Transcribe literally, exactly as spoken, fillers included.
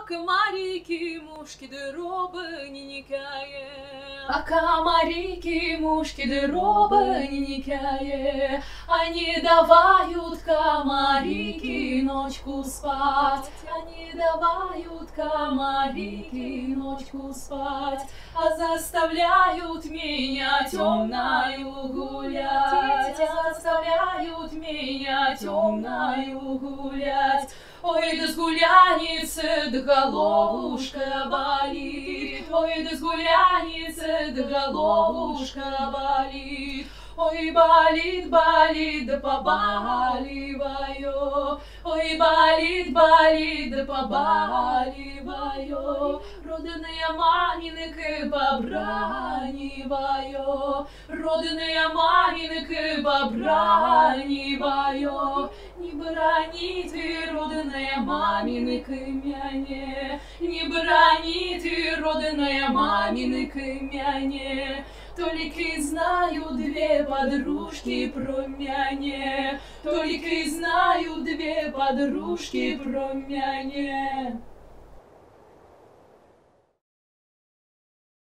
комарики, мушки, дроби не никае. А комарики, мушки, дроби не никае. Они давают комарики ночку спать. Они давают комарики ночку спать. А заставляют меня темною гулять. А заставляют меня темною гулять. Ой, да сгуляница, да головушка болит. Ой, да сгуляница, да головушка болит. Ой, болит, болит, да побаливаю. Ой, болит, болит, да побаливаю. Родная маминка побраниваю. Родная маминка побраниваю. Не брони ты, родная маминка, мяне. Не брони ты, родная маминка, мяне. Только знаю две подружки про мяне. Только знаю две подружки про мяне.